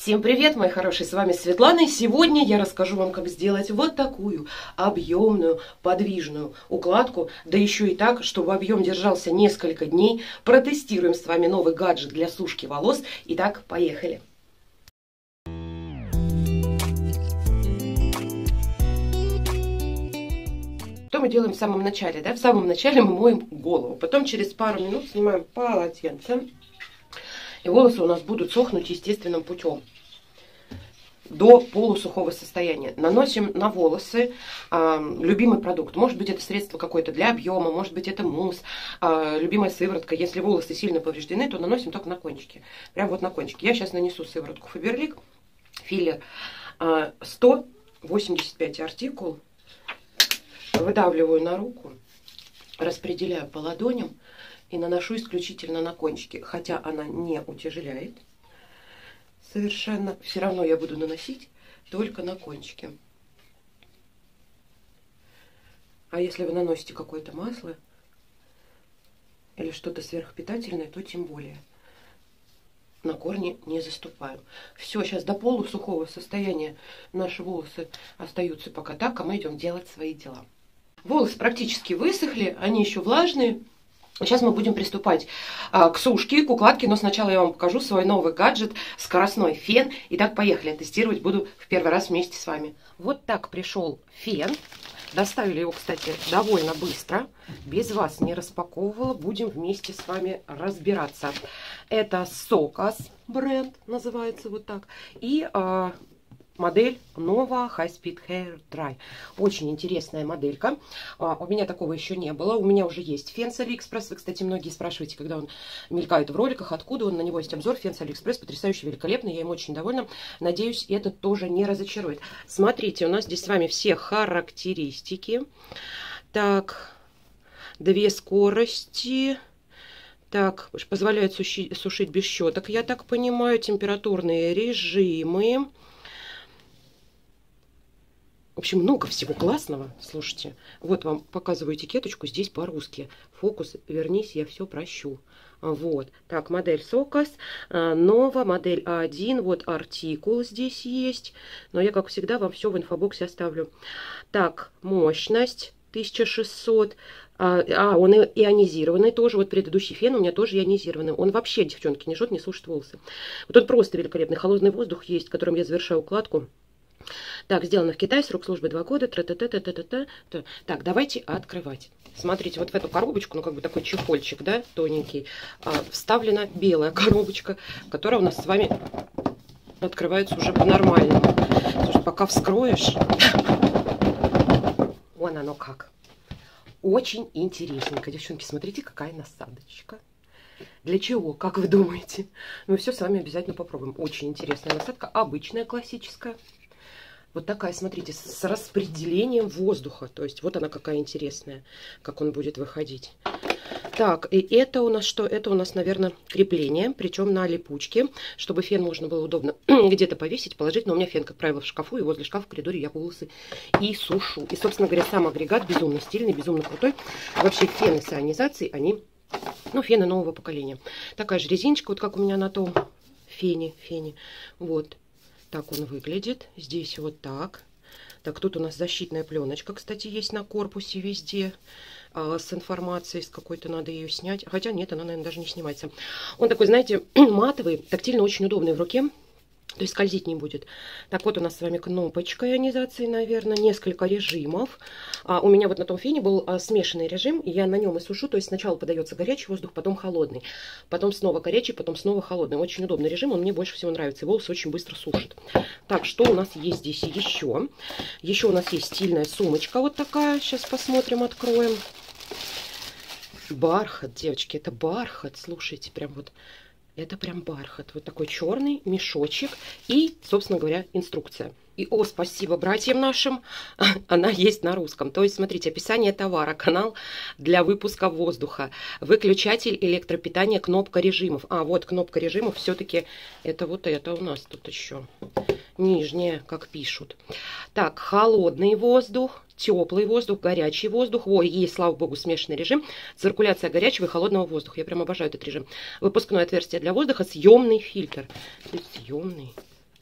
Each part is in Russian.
Всем привет, мои хорошие, с вами Светлана, и сегодня я расскажу вам, как сделать вот такую объемную, подвижную укладку, да еще и так, чтобы объем держался несколько дней. Протестируем с вами новый гаджет для сушки волос. Итак, поехали! Что мы делаем в самом начале? В самом начале мы моем голову, потом через пару минут снимаем полотенце, и волосы у нас будут сохнуть естественным путем до полусухого состояния. Наносим на волосы любимый продукт. Может быть, это средство какое-то для объема, может быть, это мусс, любимая сыворотка. Если волосы сильно повреждены, то наносим только на кончики. Прям вот на кончики. Я сейчас нанесу сыворотку Faberlic, филлер 185 артикул. Выдавливаю на руку, распределяю по ладоням и наношу исключительно на кончики. Хотя она не утяжеляет совершенно, все равно я буду наносить только на кончики. А если вы наносите какое-то масло или что-то сверхпитательное, то тем более. На корни не заступаю. Все, сейчас до полусухого состояния наши волосы остаются пока так, а мы идем делать свои дела. Волосы практически высохли, они еще влажные. Сейчас мы будем приступать к сушке, к укладке, но сначала я вам покажу свой новый гаджет, скоростной фен. Итак, поехали, тестировать буду в первый раз вместе с вами. Вот так пришел фен. Доставили его, кстати, довольно быстро. Без вас не распаковывала. Будем вместе с вами разбираться. Это Socas бренд, называется вот так. И модель Nova High Speed Hair Dry. Очень интересная моделька. У меня такого еще не было. У меня уже есть фен с AliExpress. Вы, кстати, многие спрашиваете, когда он мелькает в роликах, откуда он. На него есть обзор. Фен с AliExpress потрясающий, великолепный. Я им очень довольна. Надеюсь, это тоже не разочарует. Смотрите, у нас здесь с вами все характеристики. Так, 2 скорости. Так, позволяет сушить без щеток, я так понимаю. Температурные режимы. В общем, много всего классного. Слушайте, вот вам показываю этикеточку здесь по-русски. Фокус, вернись, я все прощу. Вот. Так, модель Socas, Nova, модель А1. Вот артикул здесь есть. Но я, как всегда, вам все в инфобоксе оставлю. Так, мощность 1600. Он ионизированный тоже. Вот предыдущий фен у меня тоже ионизированный. Он вообще, девчонки, не жжет, не сушит волосы. Вот он просто великолепный. Холодный воздух есть, которым я завершаю укладку. Так, сделано в Китае, срок службы 2 года. Так, давайте открывать. Смотрите, вот в эту коробочку, ну как бы такой чехольчик, да, тоненький, вставлена белая коробочка, которая у нас с вами открывается уже по-нормальному. Слушай, пока вскроешь, вон оно как. Очень интересненько. Девчонки, смотрите, какая насадочка. Для чего, как вы думаете? Мы все с вами обязательно попробуем. Очень интересная насадка, обычная, классическая. Вот такая, смотрите, с распределением воздуха. То есть вот она какая интересная, как он будет выходить. Так, и это у нас что? Это у нас, наверное, крепление, причем на липучке, чтобы фен можно было удобно где-то повесить, положить. Но у меня фен, как правило, в шкафу, и возле шкафа в коридоре я волосы и сушу. И, собственно говоря, сам агрегат безумно стильный, безумно крутой. Вообще фены с ионизацией, они, ну, фены нового поколения. Такая же резиночка, вот как у меня на том фене. Вот. Так он выглядит. Здесь вот так. Так, тут у нас защитная пленочка, кстати, есть на корпусе везде. С информацией, с какой-то надо ее снять. Хотя нет, она, наверное, даже не снимается. Он такой, знаете, матовый, тактильно очень удобный в руке. То есть скользить не будет. Так, вот у нас с вами кнопочка ионизации, наверное, несколько режимов. У меня вот на том фене был смешанный режим, и я на нем и сушу. То есть сначала подается горячий воздух, потом холодный. Потом снова горячий, потом снова холодный. Очень удобный режим, он мне больше всего нравится. И волосы очень быстро сушит. Так, что у нас есть здесь еще? Еще у нас есть стильная сумочка вот такая. Сейчас посмотрим, откроем. Бархат, девочки, это бархат. Слушайте, прям вот... Это прям бархат. Вот такой черный мешочек. И, собственно говоря, инструкция. И, спасибо братьям нашим, она есть на русском. То есть, смотрите, описание товара, канал для выпуска воздуха, выключатель электропитания, кнопка режимов. Вот кнопка режимов, все-таки это вот это у нас тут еще нижняя, как пишут. Так, холодный воздух, теплый воздух, горячий воздух. Есть, слава богу, смешанный режим. Циркуляция горячего и холодного воздуха. Я прям обожаю этот режим. Выпускное отверстие для воздуха, съемный фильтр. Съемный.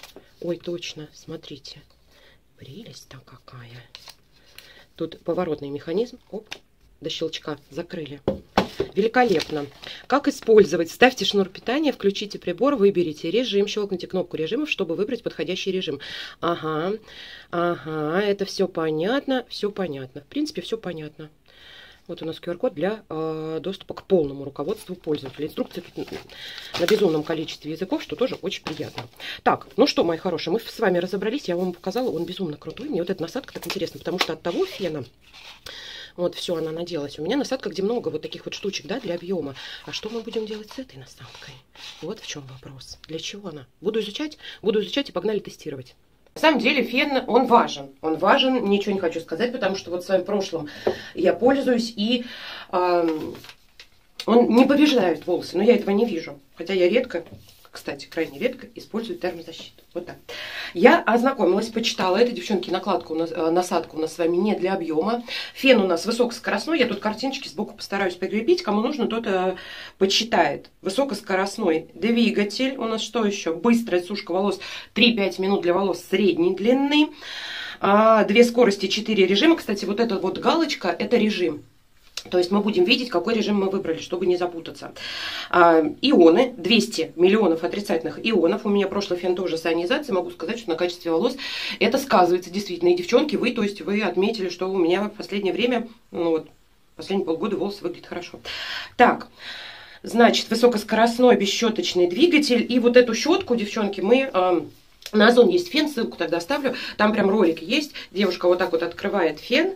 Ой, точно, смотрите. Прелесть-то какая. Тут поворотный механизм. Оп, до щелчка закрыли. Великолепно. Как использовать? Ставьте шнур питания, включите прибор, выберите режим, щелкните кнопку режимов, чтобы выбрать подходящий режим. Ага, ага, это все понятно, все понятно. В принципе, все понятно. Вот у нас QR-код для доступа к полному руководству пользователя. Инструкции тут на безумном количестве языков, что тоже очень приятно. Так, ну что, мои хорошие, мы с вами разобрались, я вам показала, он безумно крутой. Мне вот эта насадка так интересна, потому что от того фена, вот все, она наделась. У меня насадка, где много вот таких вот штучек, да, для объема. А что мы будем делать с этой насадкой? Вот в чем вопрос. Для чего она? Буду изучать и погнали тестировать. На самом деле фен, он важен. Он важен, ничего не хочу сказать, потому что вот в своем прошлом я пользуюсь, и он не повреждает волосы, но я этого не вижу. Хотя я редко, кстати, крайне редко использую термозащиту. Вот так. Я ознакомилась, почитала. Это, девчонки, накладка у нас, насадка у нас с вами не для объема. Фен у нас высокоскоростной. Я тут картиночки сбоку постараюсь прикрепить. Кому нужно, тот почитает. Высокоскоростной двигатель. У нас что еще? Быстрая сушка волос. 3-5 минут для волос средней длины. 2 скорости, 4 режима. Кстати, вот эта вот галочка, это режим. То есть мы будем видеть, какой режим мы выбрали, чтобы не запутаться. Ионы, 200 миллионов отрицательных ионов. У меня прошлый фен тоже с ионизацией. Могу сказать, что на качестве волос это сказывается действительно. И девчонки, вы отметили, что у меня в последнее время, ну вот, последние полгода волосы выглядят хорошо. Так, значит, высокоскоростной бесщеточный двигатель. И вот эту щетку, девчонки, мы... на Озон есть фен, ссылку тогда оставлю. Там прям ролик есть. Девушка вот так вот открывает фен.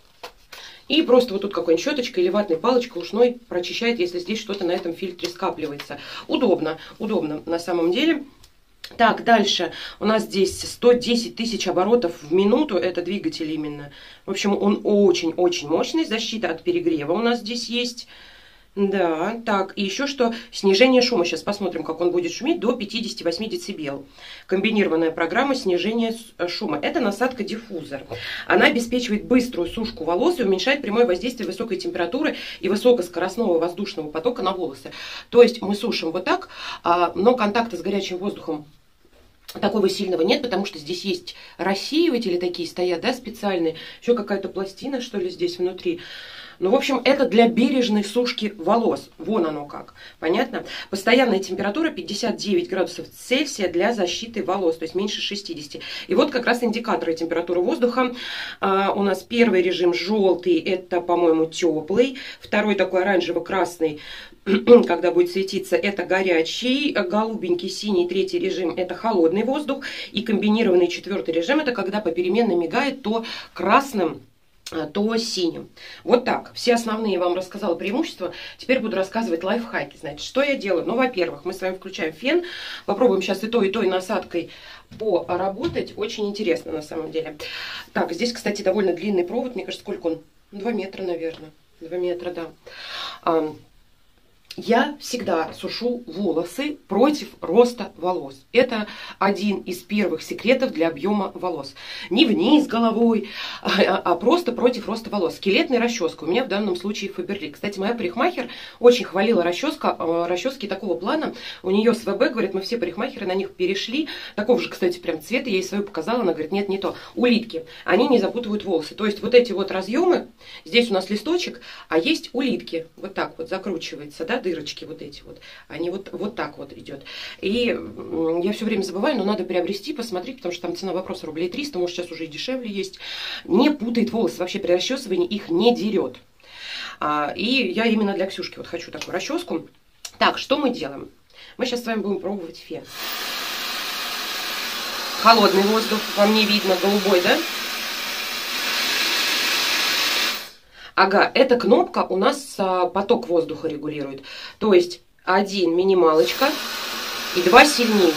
И просто вот тут какой-нибудь щеточкой или ватной палочкой ушной прочищает, если здесь что-то на этом фильтре скапливается. Удобно, удобно на самом деле. Так, дальше у нас здесь 110 тысяч оборотов в минуту, это двигатель именно. В общем, он очень-очень мощный, защита от перегрева у нас здесь есть. Да, так, и еще что, снижение шума, сейчас посмотрим, как он будет шуметь, до 58 дБ. Комбинированная программа снижения шума. Это насадка-диффузор. Она обеспечивает быструю сушку волос и уменьшает прямое воздействие высокой температуры и высокоскоростного воздушного потока на волосы. То есть мы сушим вот так, но контакта с горячим воздухом такого сильного нет, потому что здесь есть рассеиватели такие стоят, да, специальные. Еще какая-то пластина, что ли, здесь внутри. Ну, в общем, это для бережной сушки волос. Вон оно как. Понятно? Постоянная температура 59 градусов Цельсия для защиты волос, то есть меньше 60. И вот как раз индикаторы температуры воздуха. У нас первый режим желтый, это, по-моему, теплый. Второй такой оранжево-красный, когда будет светиться, это горячий. Голубенький, синий, третий режим, это холодный воздух. И комбинированный четвертый режим, это когда попеременно мигает то красным, то синим. Вот так. Все основные я вам рассказала преимущества. Теперь буду рассказывать лайфхаки. Значит, что я делаю? Ну, во-первых, мы с вами включаем фен. Попробуем сейчас и той насадкой поработать. Очень интересно на самом деле. Так, здесь, кстати, довольно длинный провод. Мне кажется, сколько он? 2 метра, наверное. 2 метра, да. Я всегда сушу волосы против роста волос. Это один из первых секретов для объема волос. Не вниз головой, а просто против роста волос. Скелетная расческа. У меня в данном случае Фаберли. Кстати, моя парикмахер очень хвалила расчески такого плана. У нее СВБ, говорит, мы все парикмахеры на них перешли. Такого же, кстати, прям цвета. Я ей свою показала. Она говорит, нет, не то. Улитки. Они не запутывают волосы. То есть вот эти вот разъемы. Здесь у нас листочек, а есть улитки. Вот так вот закручивается, да? Дырочки вот эти вот, они вот так вот идет. И я все время забываю, но надо приобрести, посмотреть, потому что там цена вопроса рублей 300, может сейчас уже и дешевле есть. Не путает волосы, вообще при расчесывании их не дерет. И я именно для Ксюшки вот хочу такую расческу. Так, что мы делаем? Мы сейчас с вами будем пробовать фен. Холодный воздух, вам не видно, голубой, да? Ага, эта кнопка у нас поток воздуха регулирует. То есть 1 минималочка и 2 сильнее.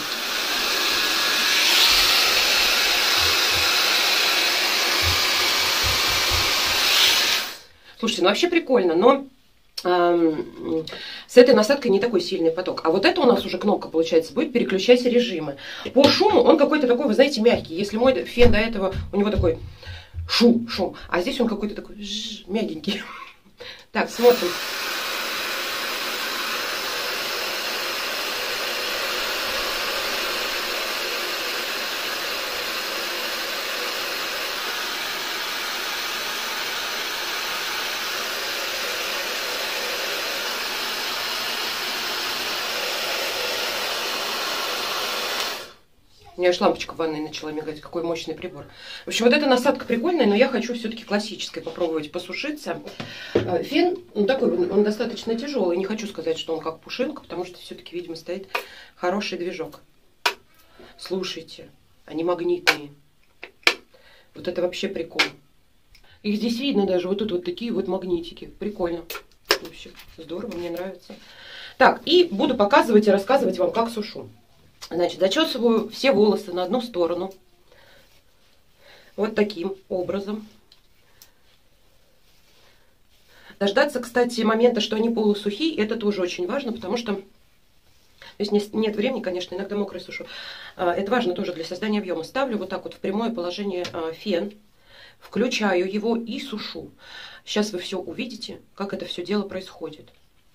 Слушайте, ну вообще прикольно, но с этой насадкой не такой сильный поток. А вот это у нас уже кнопка, получается, будет переключать режимы. По шуму он какой-то такой, вы знаете, мягкий. Если мой фен до этого, у него такой... Шум. А здесь он какой-то такой мягенький. Так, смотрим. У меня аж лампочка в ванной начала мигать. Какой мощный прибор. В общем, вот эта насадка прикольная, но я хочу все-таки классической попробовать посушиться. Фен, ну, такой, он достаточно тяжелый. Не хочу сказать, что он как пушинка, потому что все-таки, видимо, стоит хороший движок. Слушайте, они магнитные. Вот это вообще прикол. Их здесь видно даже. Вот тут вот такие вот магнитики. Прикольно. Вообще здорово, мне нравится. Так, и буду показывать и рассказывать вам, как сушу. Значит, зачесываю все волосы на одну сторону. Вот таким образом. Дождаться, кстати, момента, что они полусухие, это тоже очень важно, потому что здесь нет времени, конечно, иногда мокрой сушу. Это важно тоже для создания объема. Ставлю вот так вот в прямое положение фен, включаю его и сушу. Сейчас вы все увидите, как это все дело происходит.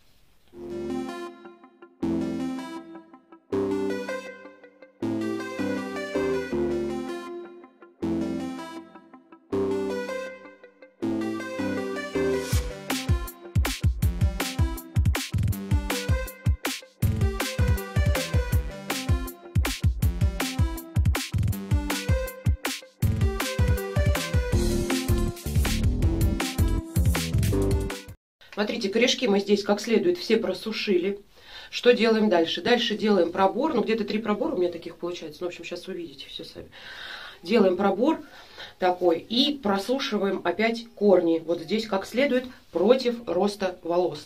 Смотрите, корешки мы здесь как следует все просушили. Что делаем дальше? Дальше делаем пробор. Ну, где-то 3 пробора у меня таких получается. Ну, в общем, сейчас увидите все сами. Делаем пробор такой и просушиваем опять корни. Вот здесь как следует против роста волос.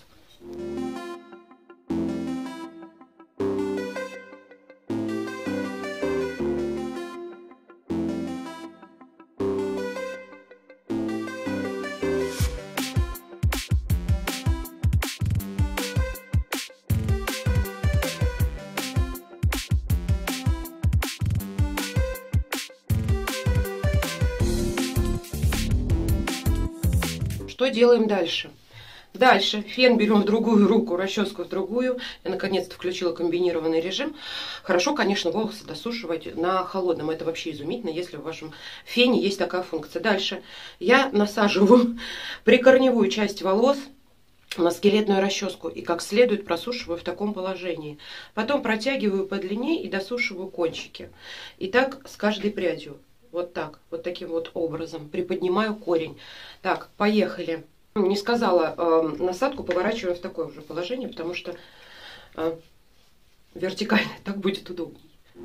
Что делаем дальше? Дальше фен берем в другую руку, расческу в другую. Я наконец-то включила комбинированный режим. Хорошо, конечно, волосы досушивать на холодном. Это вообще изумительно, если в вашем фене есть такая функция. Дальше я насаживаю прикорневую часть волос на скелетную расческу и как следует просушиваю в таком положении. Потом протягиваю по длине и досушиваю кончики. И так с каждой прядью. Вот так, вот таким вот образом. Приподнимаю корень. Так, поехали. Не сказала, насадку поворачиваю в такое уже положение, потому что вертикально так будет удобнее.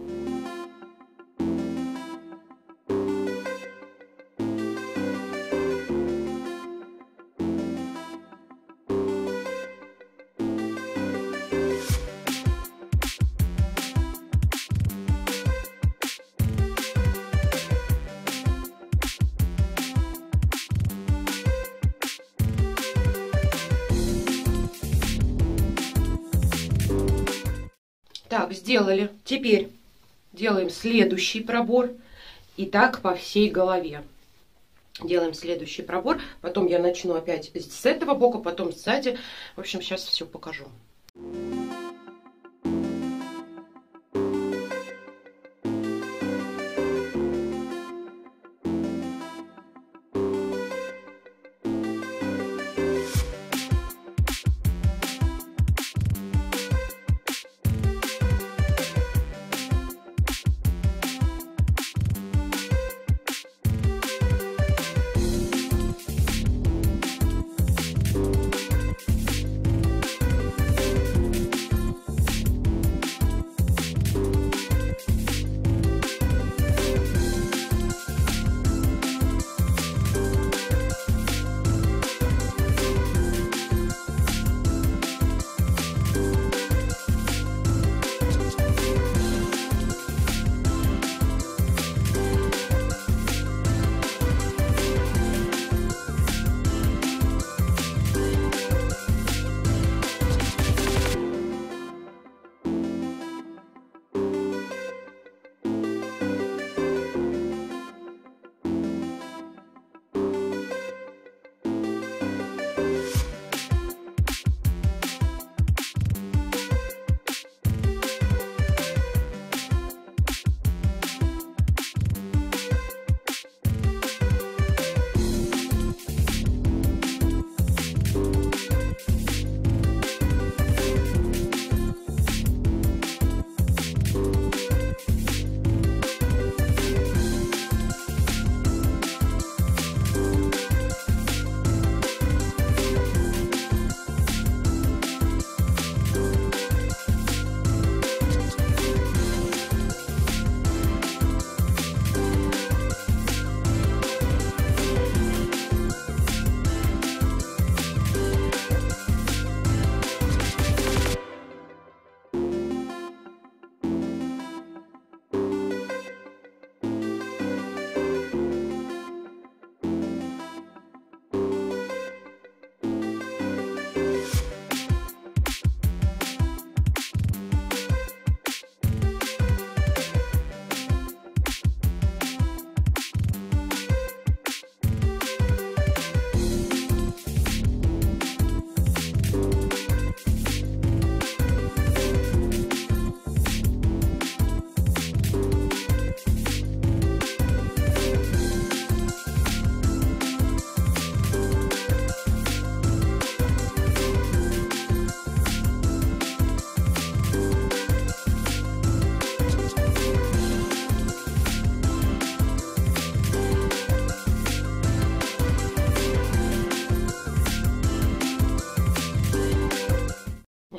Так, сделали. Теперь делаем следующий пробор. И так по всей голове. Делаем следующий пробор. Потом я начну опять с этого бока, потом сзади. В общем, сейчас все покажу.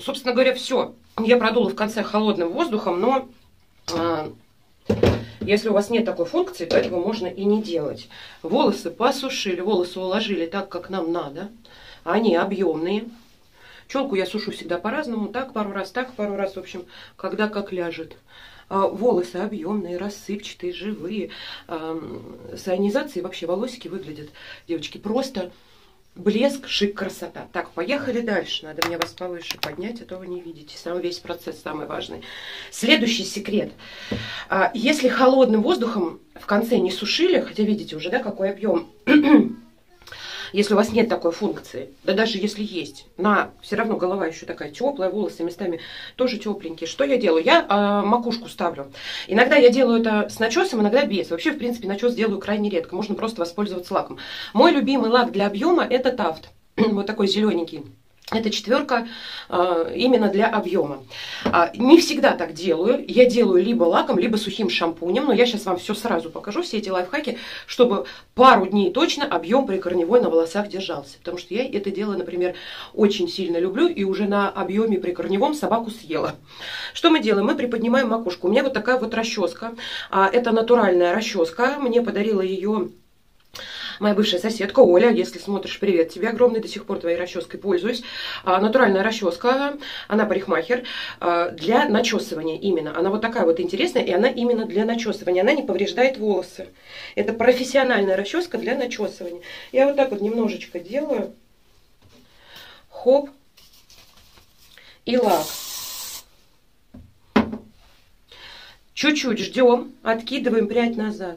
собственно говоря, все. Я продула в конце холодным воздухом, но если у вас нет такой функции, то этого можно и не делать. Волосы посушили, волосы уложили так, как нам надо. Они объемные. Челку я сушу всегда по-разному. Так пару раз, в общем, когда как ляжет. Волосы объемные, рассыпчатые, живые. С ионизацией вообще волосики выглядят, девочки, просто блеск, шик, красота. Так, поехали дальше. Надо мне вас повыше поднять, а то вы не видите. Сам весь процесс самый важный. Следующий секрет. Если холодным воздухом в конце не сушили, хотя видите уже, да, какой объем. Если у вас нет такой функции, да даже если есть, все равно голова еще такая теплая, волосы местами тоже тепленькие. Что я делаю? Я макушку ставлю. Иногда я делаю это с начесом, иногда без. Вообще, в принципе, начес делаю крайне редко. Можно просто воспользоваться лаком. Мой любимый лак для объема — это Тафт. Вот такой зелененький. Это 4 именно для объема. Не всегда так делаю. Я делаю либо лаком, либо сухим шампунем. Но я сейчас вам все сразу покажу, все эти лайфхаки, чтобы пару дней точно объем прикорневой на волосах держался. Потому что я это дело, например, очень сильно люблю. И уже на объеме прикорневом собаку съела. Что мы делаем? Мы приподнимаем макушку. У меня вот такая вот расческа. Это натуральная расческа. Мне подарила ее моя бывшая соседка Оля. Если смотришь, привет тебе огромный, до сих пор твоей расческой пользуюсь. Натуральная расческа, она парикмахер, для начесывания именно. Она вот такая вот интересная, и она именно для начесывания. Она не повреждает волосы. Это профессиональная расческа для начесывания. Я вот так вот немножечко делаю. Хоп. И лак. Чуть-чуть ждем, откидываем прядь назад.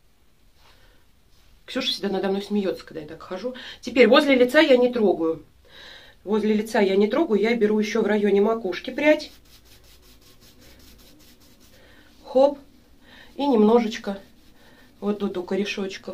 Ксюша всегда надо мной смеется, когда я так хожу. Теперь возле лица я не трогаю. Возле лица я не трогаю. Я беру еще в районе макушки прядь. Хоп. И немножечко вот тут у корешочков.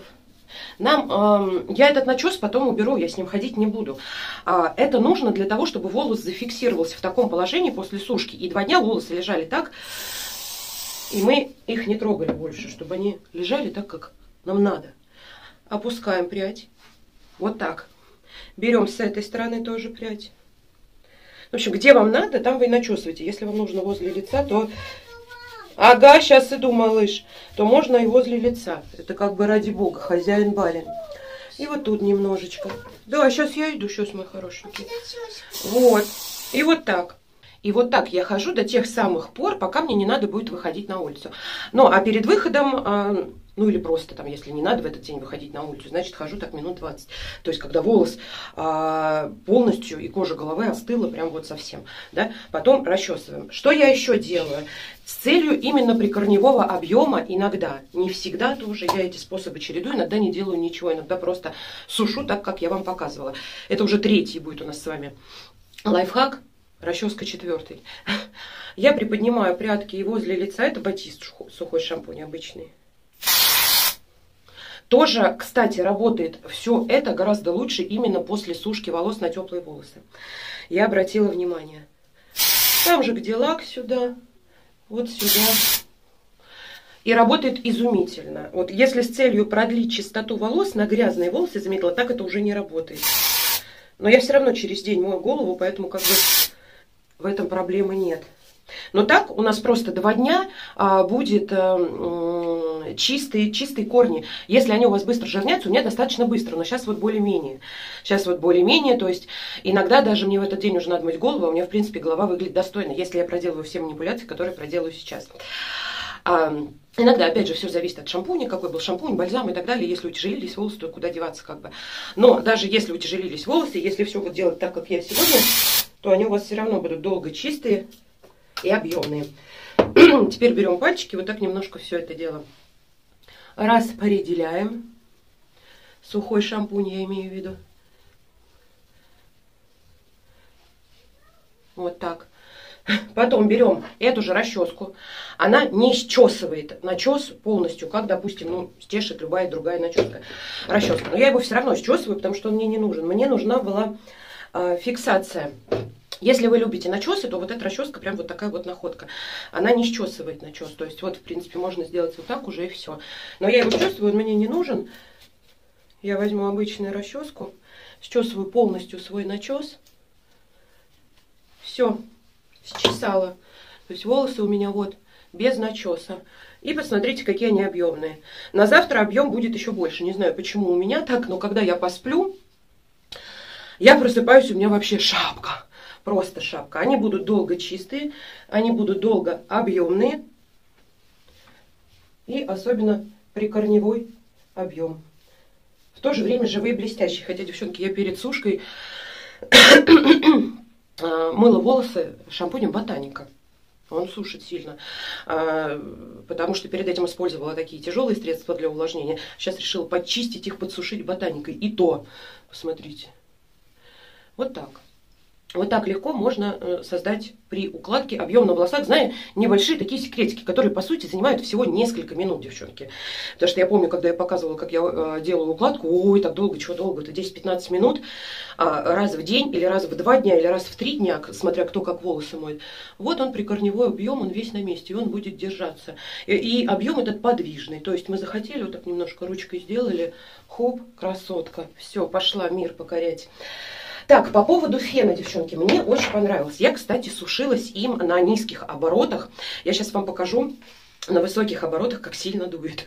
Я этот начес потом уберу, я с ним ходить не буду. Это нужно для того, чтобы волос зафиксировался в таком положении после сушки. И 2 дня волосы лежали так, и мы их не трогали больше, чтобы они лежали так, как нам надо. Опускаем прядь. Вот так. Берем с этой стороны тоже прядь. В общем, где вам надо, там вы и начесываете. Если вам нужно возле лица, то... Ага, сейчас иду, малыш. То можно и возле лица. Это как бы ради бога, хозяин-барин. И вот тут немножечко. Да, сейчас я иду, сейчас, мой хорошенький. Вот. И вот так. И вот так я хожу до тех самых пор, пока мне не надо будет выходить на улицу. Ну, а перед выходом... Ну или просто там, если не надо в этот день выходить на улицу, значит хожу так минут 20. То есть когда волос полностью и кожа головы остыла прям вот совсем. Да? Потом расчесываем. Что я еще делаю? С целью именно прикорневого объема иногда, не всегда тоже, я эти способы чередую, иногда не делаю ничего, иногда просто сушу так, как я вам показывала. Это уже 3-й будет у нас с вами лайфхак. Расческа 4-й. Я приподнимаю прядки и возле лица, это Батист сухой шампунь обычный. Тоже, кстати, работает все это гораздо лучше именно после сушки волос на теплые волосы. Я обратила внимание. Там же, где лак, сюда, вот сюда. И работает изумительно. Вот если с целью продлить чистоту волос на грязные волосы, заметила, так это уже не работает. Но я все равно через день мою голову, поэтому как бы в этом проблемы нет. Но так у нас просто 2 дня будет чистые корни. Если они у вас быстро жирнятся, у меня достаточно быстро, но сейчас вот более-менее. То есть иногда даже мне в этот день уже надо мыть голову, а у меня в принципе голова выглядит достойно, если я проделываю все манипуляции, которые проделаю сейчас. Иногда, опять же, все зависит от шампуня, какой был шампунь, бальзам и так далее. Если утяжелились волосы, то куда деваться как бы. Но даже если утяжелились волосы, если все вот делать так, как я сегодня, то они у вас все равно будут долго чистые и объемные. Теперь берем пальчики, вот так немножко все это дело распределяем. Сухой шампунь я имею в виду. Вот так. Потом берем эту же расческу. Она не счесывает начес полностью, как, допустим, ну, стешит любая другая расческа. Но я его все равно счесываю, потому что он мне не нужен. Мне нужна была фиксация. Если вы любите начесы, то вот эта расческа прям вот такая вот находка. Она не счесывает начес. То есть вот, в принципе, можно сделать вот так уже и все. Но я его счесываю, он мне не нужен. Я возьму обычную расческу, счесываю полностью свой начес. Все, счесала. То есть волосы у меня вот без начеса. И посмотрите, какие они объемные. На завтра объем будет еще больше. Не знаю, почему у меня так, но когда я посплю, я просыпаюсь, у меня вообще шапка. Просто шапка. Они будут долго чистые, они будут долго объемные. И особенно прикорневой объем. В то же время живые блестящие. Хотя, девчонки, я перед сушкой мыла волосы шампунем Ботаника. Он сушит сильно, потому что перед этим использовала такие тяжелые средства для увлажнения. Сейчас решила подчистить их, подсушить Ботаникой. И то, посмотрите, вот так. Вот так легко можно создать при укладке объем на волосах, зная небольшие такие секретики, которые, по сути, занимают всего несколько минут, девчонки. Потому что я помню, когда я показывала, как я делаю укладку, ой, так долго, чего долго-то, 10-15 минут, раз в день, или раз в 2 дня, или раз в 3 дня, смотря кто как волосы моет. Вот он, прикорневой объем, он весь на месте, и он будет держаться. И объем этот подвижный, то есть мы захотели, вот так немножко ручкой сделали, хоп, красотка, все, пошла мир покорять. Так, по поводу фена, девчонки, мне очень понравилось. Я, кстати, сушилась им на низких оборотах. Я сейчас вам покажу на высоких оборотах, как сильно дует.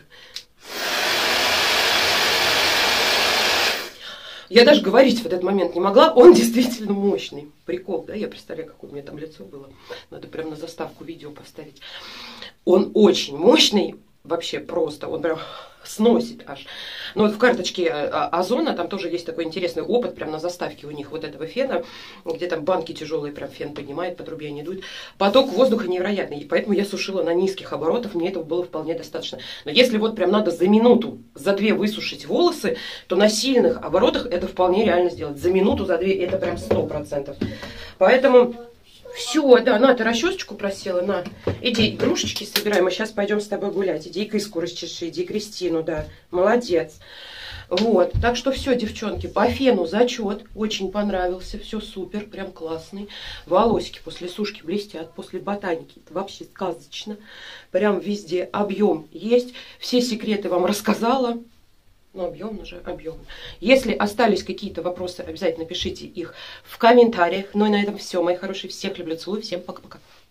Я даже говорить в этот момент не могла, он действительно мощный. Прикол, да? Я представляю, какое у меня там лицо было. Надо прям на заставку видео поставить. Он очень мощный, вообще просто, он прям сносит аж. Но вот в карточке Озона там тоже есть такой интересный опыт, прям на заставке у них вот этого фена, где там банки тяжелые, прям фен поднимает, по трубе они идут. Поток воздуха невероятный, и поэтому я сушила на низких оборотах, мне этого было вполне достаточно. Но если вот прям надо за минуту, за 2 высушить волосы, то на сильных оборотах это вполне реально сделать. За минуту, за 2 это прям 100%. Поэтому... Все, да, на, ты расчесочку просила, на, иди игрушечки собирай, мы сейчас пойдем с тобой гулять, иди Киску расчеши, иди Кристину, да, молодец. Вот, так что все, девчонки, по фену зачет, очень понравился, все супер, прям классный. Волосики после сушки блестят, после Ботаники, это вообще сказочно, прям везде объем есть, все секреты вам рассказала. Ну, объемно же, объемно. Если остались какие-то вопросы, обязательно пишите их в комментариях. Ну и на этом все, мои хорошие. Всех люблю, целую. Всем пока-пока.